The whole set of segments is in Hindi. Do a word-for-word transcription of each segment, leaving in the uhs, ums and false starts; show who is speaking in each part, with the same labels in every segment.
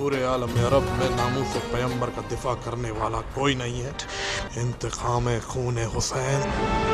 Speaker 1: पूरे आलम अरब में नामूस पैगंबर का दिफा करने वाला कोई नहीं है। इंतकाम खून हुसैन।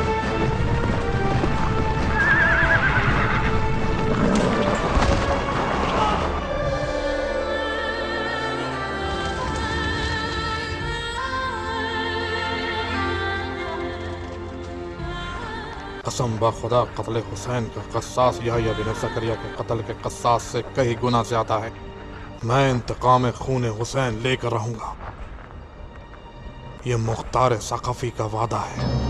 Speaker 1: कसम बा खुदा कत्ल हुसैन का कस्सास यहया बिन ज़करिया के कत्ल के कस्सास से कई गुना ज्यादा है। मैं इंतकाम खून हुसैन लेकर रहूंगा। ये मुख्तार सक़फ़ी का वादा है।